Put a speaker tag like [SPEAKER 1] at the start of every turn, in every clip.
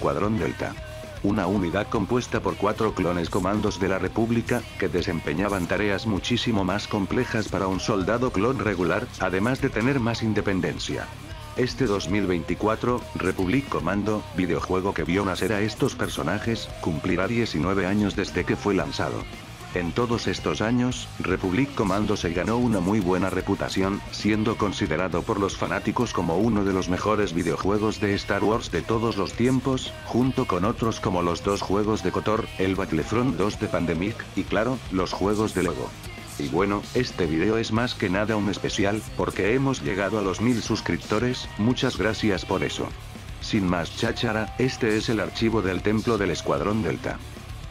[SPEAKER 1] Escuadrón Delta. Una unidad compuesta por 4 clones comandos de la República, que desempeñaban tareas muchísimo más complejas para un soldado clon regular, además de tener más independencia. Este 2024, Republic Commando, videojuego que vio nacer a estos personajes, cumplirá 19 años desde que fue lanzado. En todos estos años, Republic Commando se ganó una muy buena reputación, siendo considerado por los fanáticos como uno de los mejores videojuegos de Star Wars de todos los tiempos, junto con otros como los 2 juegos de KOTOR, el Battlefront 2 de Pandemic, y claro, los juegos de Lego. Y bueno, este video es más que nada un especial, porque hemos llegado a los 1000 suscriptores, muchas gracias por eso. Sin más cháchara, este es el archivo del templo del Escuadrón Delta.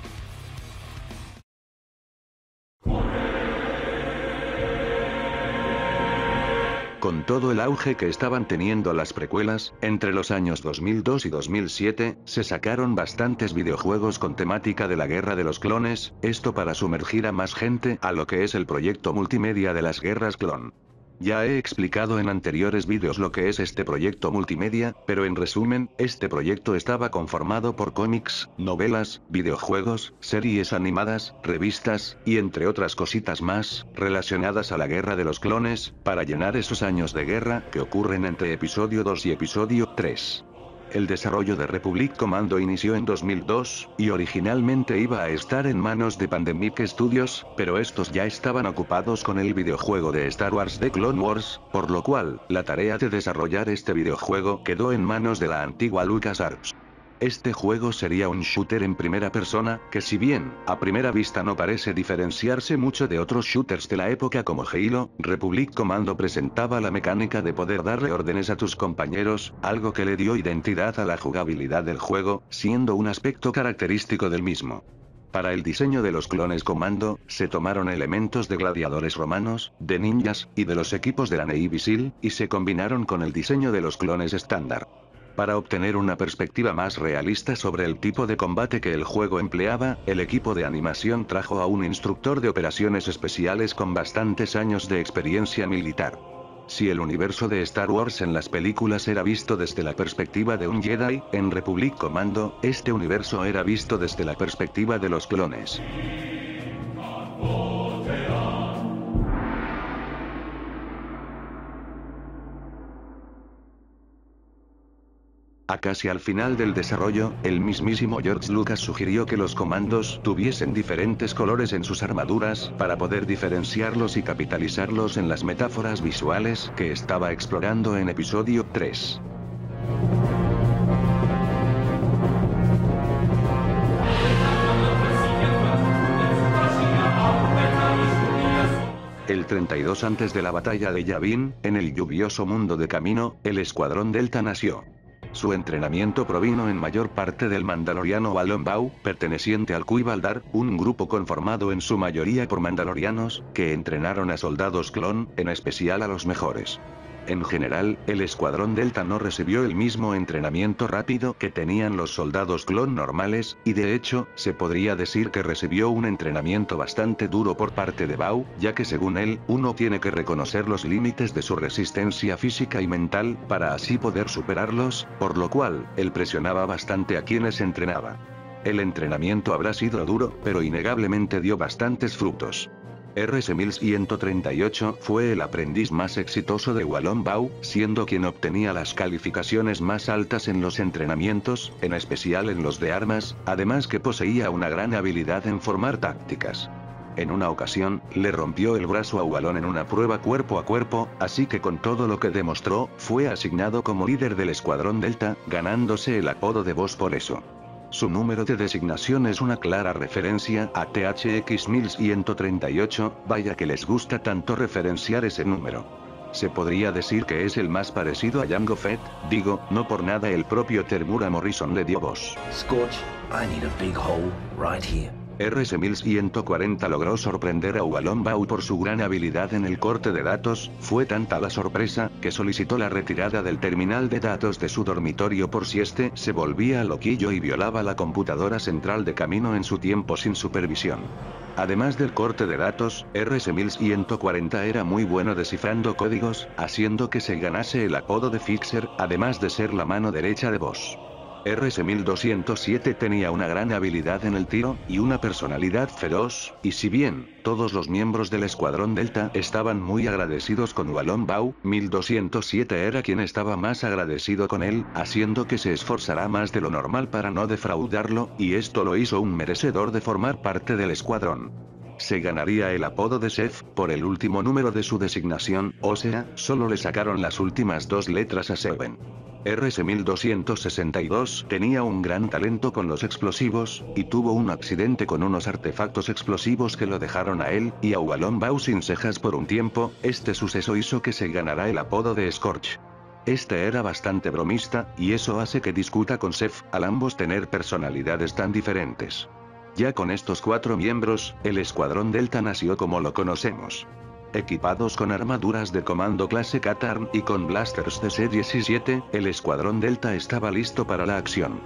[SPEAKER 1] Con todo el auge que estaban teniendo las precuelas, entre los años 2002 y 2007, se sacaron bastantes videojuegos con temática de la guerra de los clones, esto para sumergir a más gente a lo que es el proyecto multimedia de las guerras clon. Ya he explicado en anteriores vídeos lo que es este proyecto multimedia, pero en resumen, este proyecto estaba conformado por cómics, novelas, videojuegos, series animadas, revistas, y entre otras cositas más, relacionadas a la guerra de los clones, para llenar esos años de guerra que ocurren entre episodio 2 y episodio 3. El desarrollo de Republic Commando inició en 2002, y originalmente iba a estar en manos de Pandemic Studios, pero estos ya estaban ocupados con el videojuego de Star Wars The Clone Wars, por lo cual, la tarea de desarrollar este videojuego quedó en manos de la antigua LucasArts. Este juego sería un shooter en primera persona, que si bien, a primera vista no parece diferenciarse mucho de otros shooters de la época como Halo, Republic Commando presentaba la mecánica de poder darle órdenes a tus compañeros, algo que le dio identidad a la jugabilidad del juego, siendo un aspecto característico del mismo. Para el diseño de los clones Comando, se tomaron elementos de gladiadores romanos, de ninjas, y de los equipos de la Navy SEAL, y se combinaron con el diseño de los clones estándar. Para obtener una perspectiva más realista sobre el tipo de combate que el juego empleaba, el equipo de animación trajo a un instructor de operaciones especiales con bastantes años de experiencia militar. Si el universo de Star Wars en las películas era visto desde la perspectiva de un Jedi, en Republic Commando, este universo era visto desde la perspectiva de los clones. A casi al final del desarrollo, el mismísimo George Lucas sugirió que los comandos tuviesen diferentes colores en sus armaduras, para poder diferenciarlos y capitalizarlos en las metáforas visuales que estaba explorando en episodio 3. El 32 antes de la batalla de Yavin, en el lluvioso mundo de Camino, el Escuadrón Delta nació. Su entrenamiento provino en mayor parte del mandaloriano Walon Bau, perteneciente al Kui Baldar, un grupo conformado en su mayoría por mandalorianos, que entrenaron a soldados clon, en especial a los mejores. En general, el Escuadrón Delta no recibió el mismo entrenamiento rápido que tenían los soldados clon normales, y de hecho, se podría decir que recibió un entrenamiento bastante duro por parte de Bau, ya que según él, uno tiene que reconocer los límites de su resistencia física y mental, para así poder superarlos, por lo cual, él presionaba bastante a quienes entrenaba. El entrenamiento habrá sido duro, pero innegablemente dio bastantes frutos. RC-1138 fue el aprendiz más exitoso de Walon Bau, siendo quien obtenía las calificaciones más altas en los entrenamientos, en especial en los de armas, además que poseía una gran habilidad en formar tácticas. En una ocasión, le rompió el brazo a Walon en una prueba cuerpo a cuerpo, así que con todo lo que demostró, fue asignado como líder del Escuadrón Delta, ganándose el apodo de Boss por eso. Su número de designación es una clara referencia a THX 1138, vaya que les gusta tanto referenciar ese número. Se podría decir que es el más parecido a Jango Fett, digo, no por nada el propio Temuera Morrison le dio voz.
[SPEAKER 2] Scorch, I need a big hole right here.
[SPEAKER 1] RC-1140 logró sorprender a Walon Bau por su gran habilidad en el corte de datos, fue tanta la sorpresa, que solicitó la retirada del terminal de datos de su dormitorio por si este se volvía loquillo y violaba la computadora central de Camino en su tiempo sin supervisión. Además del corte de datos, RC-1140 era muy bueno descifrando códigos, haciendo que se ganase el apodo de Fixer, además de ser la mano derecha de Boss. RS-1207 tenía una gran habilidad en el tiro, y una personalidad feroz, y si bien, todos los miembros del Escuadrón Delta estaban muy agradecidos con Walon Bau, 1207 era quien estaba más agradecido con él, haciendo que se esforzara más de lo normal para no defraudarlo, y esto lo hizo un merecedor de formar parte del escuadrón. Se ganaría el apodo de Chef, por el último número de su designación, o sea, solo le sacaron las últimas 2 letras a Seven. RS-1262 tenía un gran talento con los explosivos, y tuvo un accidente con unos artefactos explosivos que lo dejaron a él, y a Walon Bau sin cejas por un tiempo. Este suceso hizo que se ganara el apodo de Scorch. Este era bastante bromista, y eso hace que discuta con Chef, al ambos tener personalidades tan diferentes. Ya con estos 4 miembros, el Escuadrón Delta nació como lo conocemos. Equipados con armaduras de comando clase Katarn y con blasters de C-17, el Escuadrón Delta estaba listo para la acción.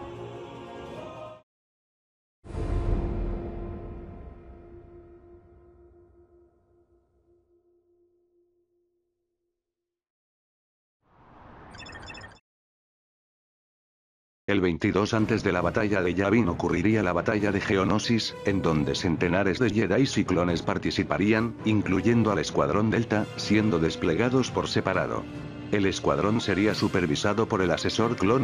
[SPEAKER 1] El 22 antes de la batalla de Yavin ocurriría la batalla de Geonosis, en donde centenares de Jedi y clones participarían, incluyendo al Escuadrón Delta, siendo desplegados por separado. El escuadrón sería supervisado por el asesor clon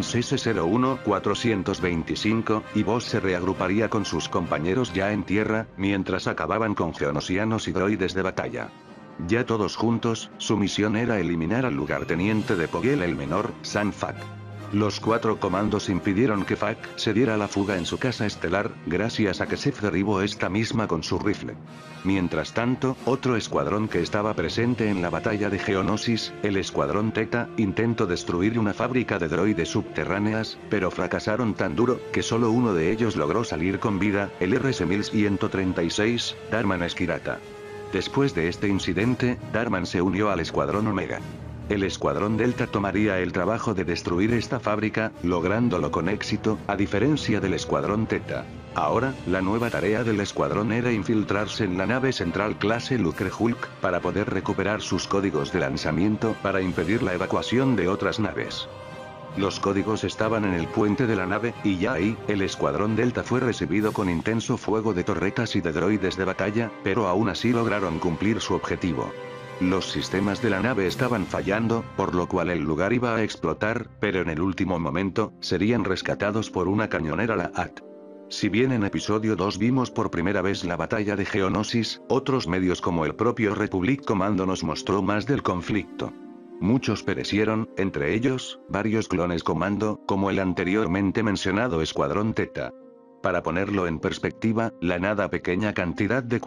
[SPEAKER 1] CC-01-425, y Boss se reagruparía con sus compañeros ya en tierra, mientras acababan con geonosianos y droides de batalla. Ya todos juntos, su misión era eliminar al lugarteniente de Pogel el Menor, San Fac. Los 4 comandos impidieron que Fac se diera la fuga en su casa estelar, gracias a que Seth derribó esta misma con su rifle. Mientras tanto, otro escuadrón que estaba presente en la batalla de Geonosis, el Escuadrón Theta, intentó destruir una fábrica de droides subterráneas, pero fracasaron tan duro, que solo uno de ellos logró salir con vida, el RS-1136, Darman Esquirata. Después de este incidente, Darman se unió al Escuadrón Omega. El Escuadrón Delta tomaría el trabajo de destruir esta fábrica, lográndolo con éxito, a diferencia del Escuadrón Theta. Ahora, la nueva tarea del escuadrón era infiltrarse en la nave central clase Lucre Hulk, para poder recuperar sus códigos de lanzamiento para impedir la evacuación de otras naves. Los códigos estaban en el puente de la nave, y ya ahí, el Escuadrón Delta fue recibido con intenso fuego de torretas y de droides de batalla, pero aún así lograron cumplir su objetivo. Los sistemas de la nave estaban fallando, por lo cual el lugar iba a explotar, pero en el último momento, serían rescatados por una cañonera la AT. Si bien en episodio 2 vimos por primera vez la batalla de Geonosis, otros medios como el propio Republic Commando nos mostró más del conflicto. Muchos perecieron, entre ellos, varios clones comando, como el anteriormente mencionado Escuadrón Theta. Para ponerlo en perspectiva, la nada pequeña cantidad de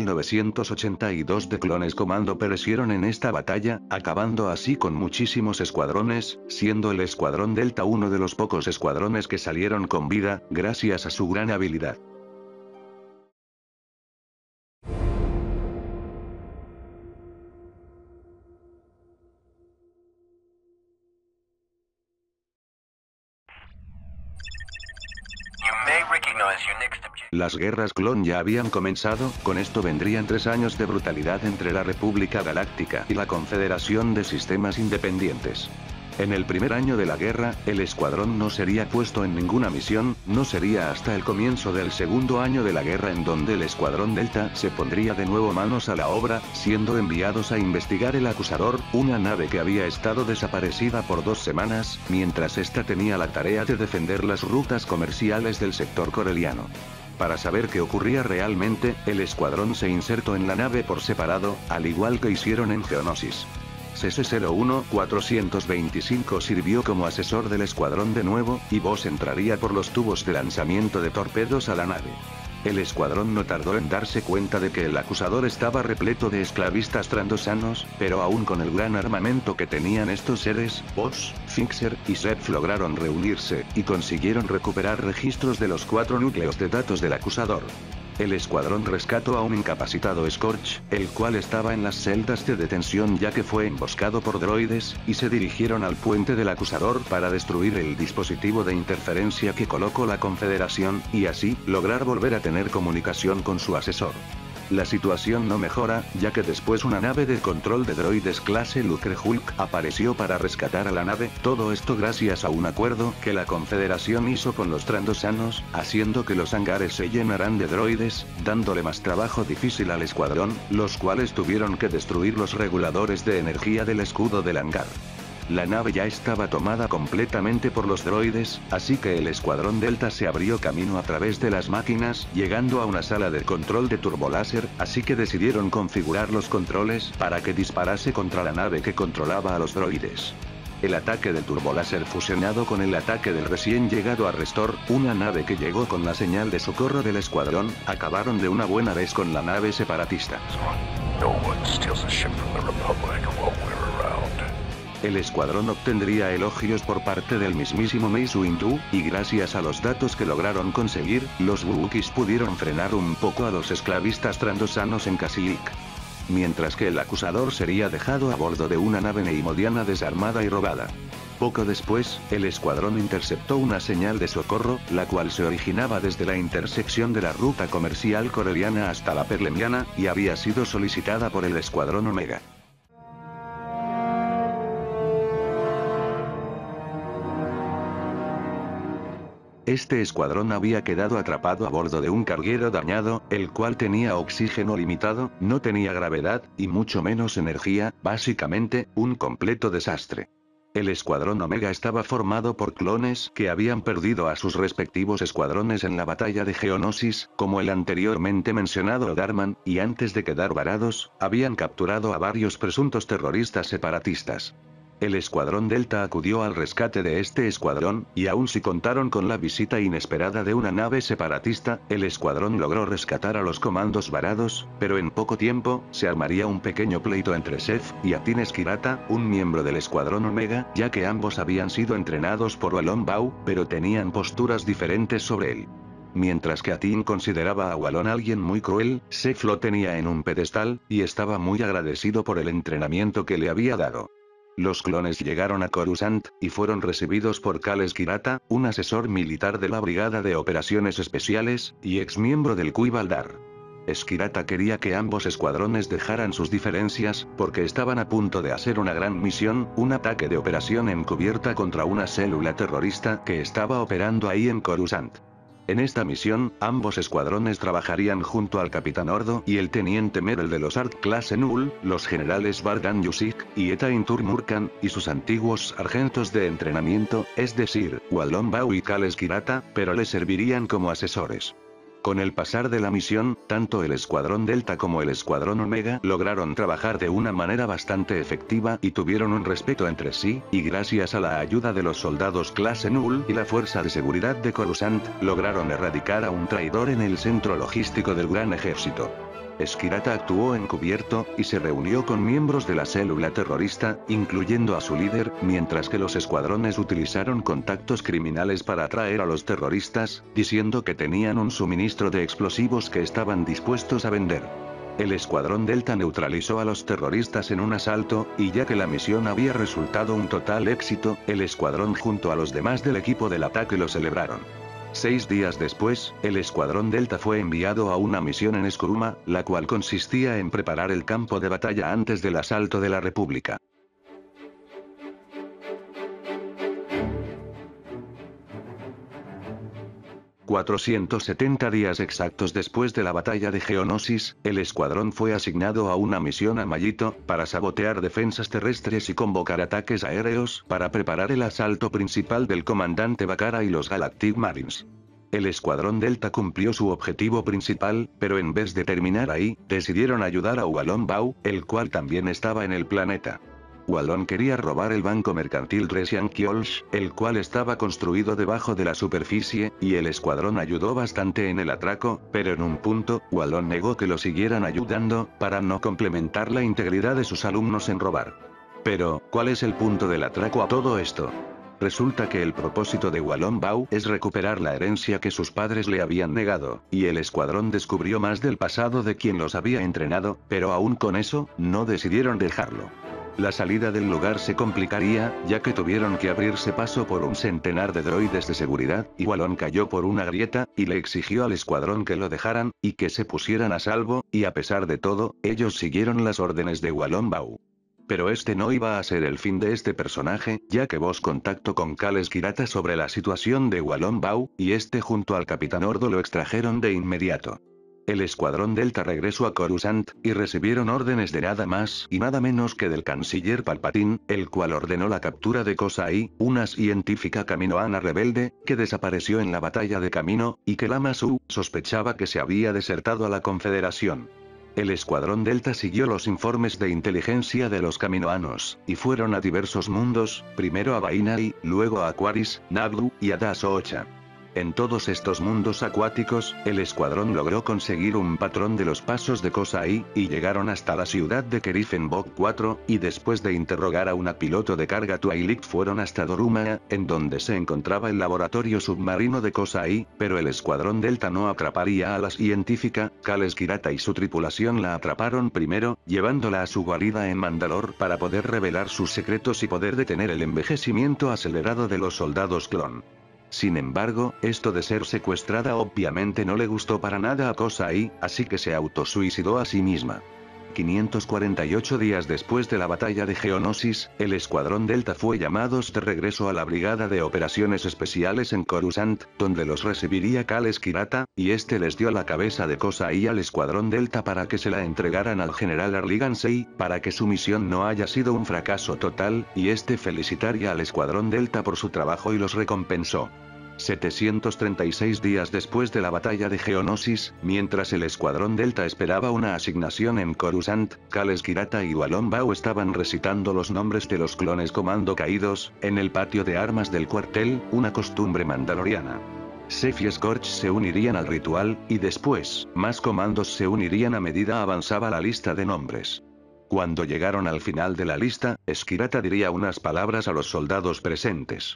[SPEAKER 1] 4.982 de clones comando perecieron en esta batalla, acabando así con muchísimos escuadrones, siendo el Escuadrón Delta uno de los pocos escuadrones que salieron con vida, gracias a su gran habilidad. Las guerras clon ya habían comenzado, con esto vendrían 3 años de brutalidad entre la República Galáctica y la Confederación de Sistemas Independientes. En el primer año de la guerra, el escuadrón no sería puesto en ninguna misión, no sería hasta el comienzo del segundo año de la guerra en donde el Escuadrón Delta se pondría de nuevo manos a la obra, siendo enviados a investigar el Acusador, una nave que había estado desaparecida por 2 semanas, mientras esta tenía la tarea de defender las rutas comerciales del sector coreliano. Para saber qué ocurría realmente, el escuadrón se insertó en la nave por separado, al igual que hicieron en Geonosis. CC-01-425 sirvió como asesor del escuadrón de nuevo, y Boss entraría por los tubos de lanzamiento de torpedos a la nave. El escuadrón no tardó en darse cuenta de que el Acusador estaba repleto de esclavistas trandosanos, pero aún con el gran armamento que tenían estos seres, Boss, Fixer y Zeph lograron reunirse, y consiguieron recuperar registros de los 4 núcleos de datos del Acusador. El escuadrón rescató a un incapacitado Scorch, el cual estaba en las celdas de detención ya que fue emboscado por droides, y se dirigieron al puente del Acusador para destruir el dispositivo de interferencia que colocó la Confederación, y así, lograr volver a tener comunicación con su asesor. La situación no mejora, ya que después una nave de control de droides clase Lucre Hulk apareció para rescatar a la nave, todo esto gracias a un acuerdo que la Confederación hizo con los trandosanos, haciendo que los hangares se llenaran de droides, dándole más trabajo difícil al escuadrón, los cuales tuvieron que destruir los reguladores de energía del escudo del hangar. La nave ya estaba tomada completamente por los droides, así que el escuadrón Delta se abrió camino a través de las máquinas, llegando a una sala de control de turboláser, así que decidieron configurar los controles para que disparase contra la nave que controlaba a los droides. El ataque del turboláser fusionado con el ataque del recién llegado Arrestor, una nave que llegó con la señal de socorro del escuadrón, acabaron de una buena vez con la nave separatista.
[SPEAKER 3] No one steals a ship from the Republic while we're around.
[SPEAKER 1] El escuadrón obtendría elogios por parte del mismísimo Mace Windu, y gracias a los datos que lograron conseguir, los Wookiees pudieron frenar un poco a los esclavistas trandosanos en Kashyyyk. Mientras que el acusador sería dejado a bordo de una nave neimoidiana desarmada y robada. Poco después, el escuadrón interceptó una señal de socorro, la cual se originaba desde la intersección de la ruta comercial corelliana hasta la Perlemiana, y había sido solicitada por el escuadrón Omega. Este escuadrón había quedado atrapado a bordo de un carguero dañado, el cual tenía oxígeno limitado, no tenía gravedad, y mucho menos energía, básicamente, un completo desastre. El escuadrón Omega estaba formado por clones que habían perdido a sus respectivos escuadrones en la batalla de Geonosis, como el anteriormente mencionado Darman, y antes de quedar varados, habían capturado a varios presuntos terroristas separatistas. El escuadrón Delta acudió al rescate de este escuadrón, y aun si contaron con la visita inesperada de una nave separatista, el escuadrón logró rescatar a los comandos varados, pero en poco tiempo, se armaría un pequeño pleito entre Seth y Atin Skirata, un miembro del escuadrón Omega, ya que ambos habían sido entrenados por Walon Bau, pero tenían posturas diferentes sobre él. Mientras que Atin consideraba a Walon alguien muy cruel, Seth lo tenía en un pedestal, y estaba muy agradecido por el entrenamiento que le había dado. Los clones llegaron a Coruscant, y fueron recibidos por Kal Skirata, un asesor militar de la Brigada de Operaciones Especiales, y ex miembro del Kuibaldar. Skirata quería que ambos escuadrones dejaran sus diferencias, porque estaban a punto de hacer una gran misión, un ataque de operación encubierta contra una célula terrorista que estaba operando ahí en Coruscant. En esta misión, ambos escuadrones trabajarían junto al Capitán Ordo y el Teniente Merel de los Art Clase Null, los generales Bargan Yusik y Etain Turmurkan, y sus antiguos sargentos de entrenamiento, es decir, Walon Bau y Kal Skirata, pero les servirían como asesores. Con el pasar de la misión, tanto el Escuadrón Delta como el Escuadrón Omega lograron trabajar de una manera bastante efectiva y tuvieron un respeto entre sí, y gracias a la ayuda de los soldados clase Null y la Fuerza de Seguridad de Coruscant, lograron erradicar a un traidor en el centro logístico del Gran Ejército. Skirata actuó encubierto, y se reunió con miembros de la célula terrorista, incluyendo a su líder, mientras que los escuadrones utilizaron contactos criminales para atraer a los terroristas, diciendo que tenían un suministro de explosivos que estaban dispuestos a vender. El escuadrón Delta neutralizó a los terroristas en un asalto, y ya que la misión había resultado un total éxito, el escuadrón junto a los demás del equipo del ataque lo celebraron. 6 días después, el Escuadrón Delta fue enviado a una misión en Skuruma, la cual consistía en preparar el campo de batalla antes del asalto de la República. ...470 días exactos después de la batalla de Geonosis, el escuadrón fue asignado a una misión a Mayito, para sabotear defensas terrestres y convocar ataques aéreos para preparar el asalto principal del comandante Bakara y los Galactic Marines. El escuadrón Delta cumplió su objetivo principal, pero en vez de terminar ahí, decidieron ayudar a Walon Bau, el cual también estaba en el planeta. Walon quería robar el banco mercantil Resian Kiolsh, el cual estaba construido debajo de la superficie, y el escuadrón ayudó bastante en el atraco, pero en un punto, Walon negó que lo siguieran ayudando, para no complementar la integridad de sus alumnos en robar. Pero, ¿cuál es el punto del atraco a todo esto? Resulta que el propósito de Walon Bau es recuperar la herencia que sus padres le habían negado, y el escuadrón descubrió más del pasado de quien los había entrenado, pero aún con eso, no decidieron dejarlo. La salida del lugar se complicaría, ya que tuvieron que abrirse paso por un centenar de droides de seguridad, y Walon cayó por una grieta, y le exigió al escuadrón que lo dejaran, y que se pusieran a salvo, y a pesar de todo, ellos siguieron las órdenes de Walon Bau. Pero este no iba a ser el fin de este personaje, ya que Vos contactó con Kal Skirata sobre la situación de Walon Bau, y este junto al Capitán Ordo lo extrajeron de inmediato. El escuadrón Delta regresó a Coruscant, y recibieron órdenes de nada más y nada menos que del canciller Palpatine, el cual ordenó la captura de Kosai, una científica kaminoana rebelde, que desapareció en la batalla de Kamino, y que Lama Su sospechaba que se había desertado a la Confederación. El escuadrón Delta siguió los informes de inteligencia de los kaminoanos, y fueron a diversos mundos, primero a Bainai, luego a Aquaris, Nablu, y a Das-Ocha. En todos estos mundos acuáticos, el escuadrón logró conseguir un patrón de los pasos de Kosai, y llegaron hasta la ciudad de Kerifen-Bok 4, y después de interrogar a una piloto de carga Twi'lek fueron hasta Dorumaa, en donde se encontraba el laboratorio submarino de Kosai, pero el escuadrón Delta no atraparía a la científica. Kal Skirata y su tripulación la atraparon primero, llevándola a su guarida en Mandalor para poder revelar sus secretos y poder detener el envejecimiento acelerado de los soldados clon. Sin embargo, esto de ser secuestrada obviamente no le gustó para nada a Kosai, así que se autosuicidó a sí misma. 548 días después de la batalla de Geonosis, el escuadrón Delta fue llamados de regreso a la Brigada de Operaciones Especiales en Coruscant, donde los recibiría Kal Skirata, y este les dio la cabeza de Kosai al escuadrón Delta para que se la entregaran al general Arli Gansei, para que su misión no haya sido un fracaso total, y este felicitaría al escuadrón Delta por su trabajo y los recompensó. 736 días después de la batalla de Geonosis, mientras el escuadrón Delta esperaba una asignación en Coruscant, Kal Skirata y Walon Bau estaban recitando los nombres de los clones comando caídos, en el patio de armas del cuartel, una costumbre mandaloriana. Sef y Scorch se unirían al ritual, y después, más comandos se unirían a medida avanzaba la lista de nombres. Cuando llegaron al final de la lista, Skirata diría unas palabras a los soldados presentes.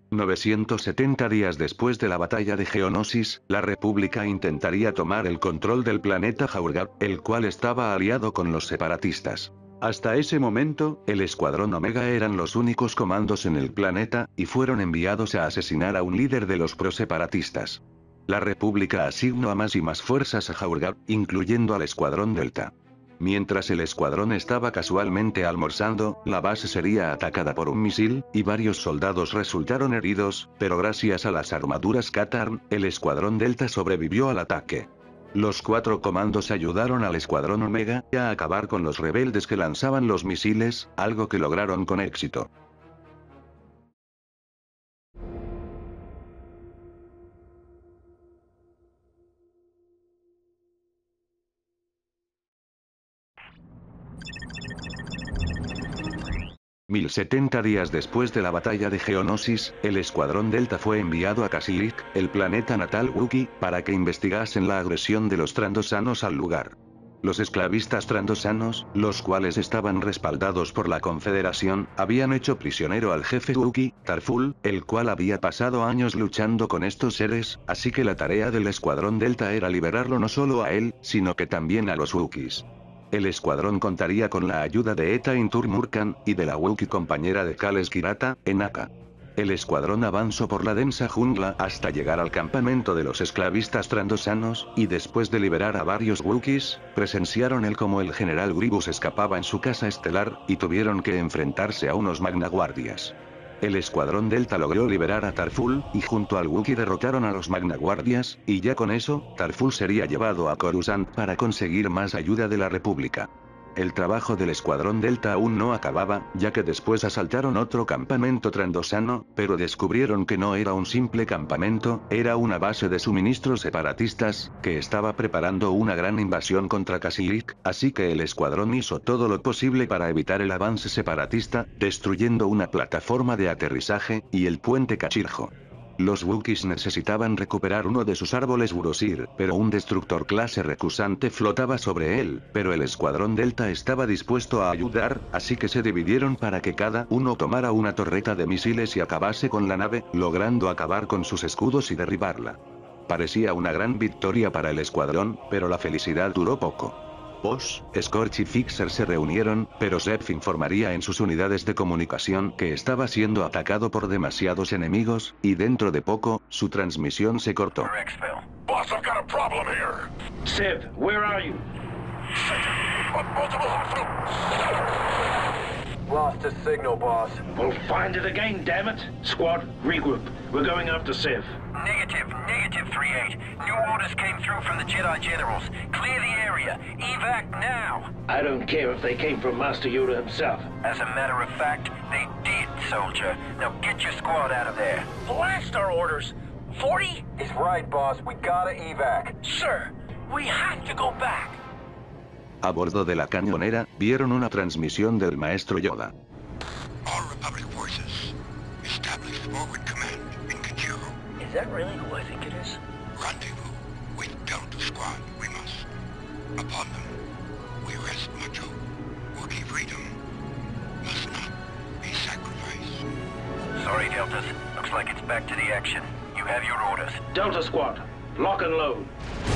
[SPEAKER 1] 970 días después de la batalla de Geonosis, la República intentaría tomar el control del planeta Jaurgab, el cual estaba aliado con los separatistas. Hasta ese momento, el Escuadrón Omega eran los únicos comandos en el planeta, y fueron enviados a asesinar a un líder de los proseparatistas. La República asignó a más y más fuerzas a Jaurgab, incluyendo al Escuadrón Delta. Mientras el escuadrón estaba casualmente almorzando, la base sería atacada por un misil, y varios soldados resultaron heridos, pero gracias a las armaduras Katarn, el escuadrón Delta sobrevivió al ataque. Los 4 comandos ayudaron al escuadrón Omega a acabar con los rebeldes que lanzaban los misiles, algo que lograron con éxito. Mil 70 días después de la batalla de Geonosis, el escuadrón Delta fue enviado a Kashyyyk, el planeta natal Wookiee, para que investigasen la agresión de los trandosanos al lugar. Los esclavistas trandosanos, los cuales estaban respaldados por la Confederación, habían hecho prisionero al jefe Wookiee, Tarful, el cual había pasado años luchando con estos seres, así que la tarea del escuadrón Delta era liberarlo no solo a él, sino que también a los Wookiees. El escuadrón contaría con la ayuda de Eta Intur Murkan, y de la Wookiee compañera de Kal Skirata, Enaka. El escuadrón avanzó por la densa jungla hasta llegar al campamento de los esclavistas trandosanos, y después de liberar a varios Wookiees, presenciaron cómo el general Grievous escapaba en su casa estelar, y tuvieron que enfrentarse a unos magnaguardias. El escuadrón Delta logró liberar a Tarful, y junto al Wookiee derrotaron a los magnaguardias, y ya con eso, Tarful sería llevado a Coruscant para conseguir más ayuda de la República. El trabajo del escuadrón Delta aún no acababa, ya que después asaltaron otro campamento trandosano, pero descubrieron que no era un simple campamento, era una base de suministros separatistas, que estaba preparando una gran invasión contra Kashyyyk, así que el escuadrón hizo todo lo posible para evitar el avance separatista, destruyendo una plataforma de aterrizaje, y el puente Kachirjo. Los Wookiees necesitaban recuperar uno de sus árboles Urusir, pero un destructor clase recusante flotaba sobre él, pero el escuadrón Delta estaba dispuesto a ayudar, así que se dividieron para que cada uno tomara una torreta de misiles y acabase con la nave, logrando acabar con sus escudos y derribarla. Parecía una gran victoria para el escuadrón, pero la felicidad duró poco. Boss, Scorch y Fixer se reunieron, pero Zeph informaría en sus unidades de comunicación que estaba siendo atacado por demasiados enemigos, y dentro de poco, su transmisión se cortó.
[SPEAKER 3] Boss, I've got a problem here.
[SPEAKER 4] Civ, where are you?
[SPEAKER 3] Multiple hospital.
[SPEAKER 2] Lost his signal, boss.
[SPEAKER 4] Well, find it again, damn it. Squad, regroup. We're going after Civ.
[SPEAKER 5] Negative 3-8. New orders came through from the Jedi Generals. Clear the area. Evac now.
[SPEAKER 4] I don't care if they came from Master Yoda himself.
[SPEAKER 5] As a matter of fact, they did, soldier. Now get your squad out of there.
[SPEAKER 2] Blast our orders! 40? He's right, boss. We gotta evac. Sir, we have to go back.
[SPEAKER 1] A bordo de la cañonera, vieron una transmisión del maestro Yoda.
[SPEAKER 3] All Republic forces. Establish forward command in Kajiro.
[SPEAKER 2] Is that really who I think it is?
[SPEAKER 3] Rendezvous with Delta Squad. We must. Upon them, we rest much hope. Wookiee freedom must not be sacrificed.
[SPEAKER 5] Sorry, Deltas. Looks like it's back to the action. You have your orders.
[SPEAKER 4] Delta Squad, lock and load.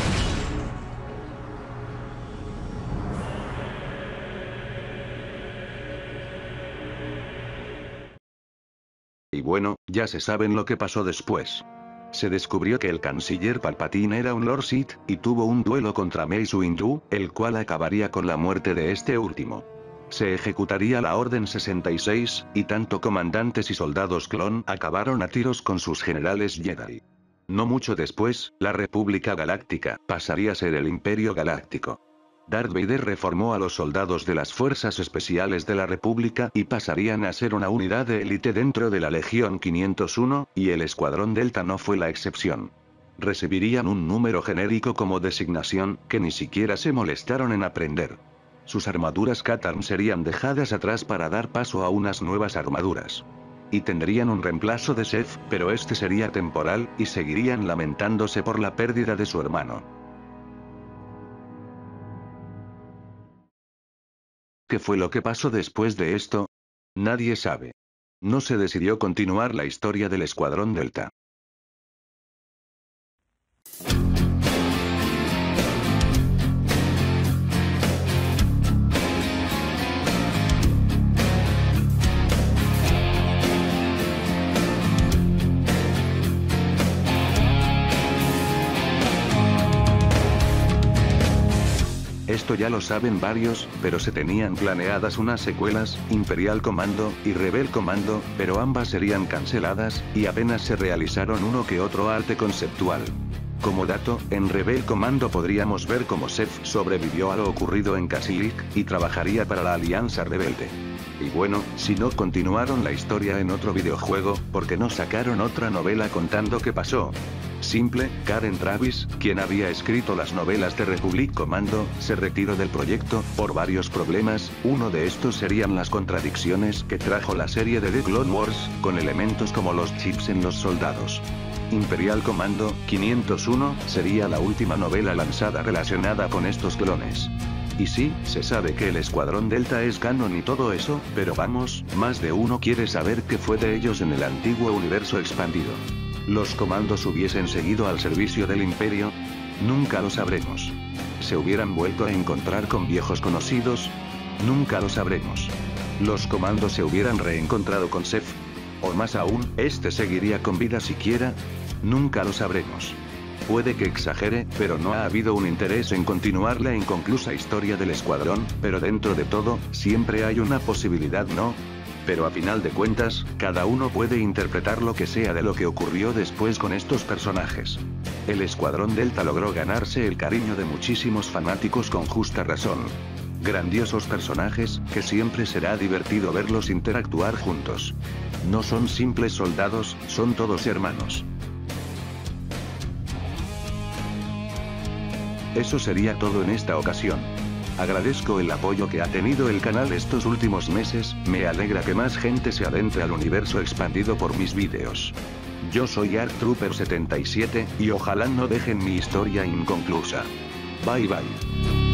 [SPEAKER 1] Y bueno, ya se saben lo que pasó después. Se descubrió que el canciller Palpatine era un Lord Sith, y tuvo un duelo contra Mace Windu, el cual acabaría con la muerte de este último. Se ejecutaría la Orden 66, y tanto comandantes y soldados clon acabaron a tiros con sus generales Jedi. No mucho después, la República Galáctica pasaría a ser el Imperio Galáctico. Darth Vader reformó a los soldados de las Fuerzas Especiales de la República y pasarían a ser una unidad de élite dentro de la Legión 501, y el Escuadrón Delta no fue la excepción. Recibirían un número genérico como designación, que ni siquiera se molestaron en aprender. Sus armaduras Katarn serían dejadas atrás para dar paso a unas nuevas armaduras. Y tendrían un reemplazo de Seth, pero este sería temporal, y seguirían lamentándose por la pérdida de su hermano. ¿Qué fue lo que pasó después de esto? Nadie sabe. No se decidió continuar la historia del Escuadrón Delta. Esto ya lo saben varios, pero se tenían planeadas unas secuelas, Imperial Commando y Rebel Commando, pero ambas serían canceladas, y apenas se realizaron uno que otro arte conceptual. Como dato, en Rebel Commando podríamos ver cómo Seth sobrevivió a lo ocurrido en Kashyyyk, y trabajaría para la Alianza Rebelde. Y bueno, si no continuaron la historia en otro videojuego, ¿por qué no sacaron otra novela contando qué pasó? Simple, Karen Traviss, quien había escrito las novelas de Republic Commando, se retiró del proyecto, por varios problemas. Uno de estos serían las contradicciones que trajo la serie de The Clone Wars, con elementos como los chips en los soldados. Imperial Commando 501 sería la última novela lanzada relacionada con estos clones. Y sí, se sabe que el Escuadrón Delta es canon y todo eso, pero vamos, más de uno quiere saber qué fue de ellos en el antiguo universo expandido. ¿Los comandos hubiesen seguido al servicio del Imperio? Nunca lo sabremos. ¿Se hubieran vuelto a encontrar con viejos conocidos? Nunca lo sabremos. ¿Los comandos se hubieran reencontrado con Seth? O más aún, ¿este seguiría con vida siquiera? Nunca lo sabremos. Puede que exagere, pero no ha habido un interés en continuar la inconclusa historia del escuadrón, pero dentro de todo, siempre hay una posibilidad, ¿no? Pero a final de cuentas, cada uno puede interpretar lo que sea de lo que ocurrió después con estos personajes. El Escuadrón Delta logró ganarse el cariño de muchísimos fanáticos con justa razón. Grandiosos personajes, que siempre será divertido verlos interactuar juntos. No son simples soldados, son todos hermanos. Eso sería todo en esta ocasión. Agradezco el apoyo que ha tenido el canal estos últimos meses, me alegra que más gente se adentre al universo expandido por mis vídeos. Yo soy ArcTrooper77, y ojalá no dejen mi historia inconclusa. Bye bye.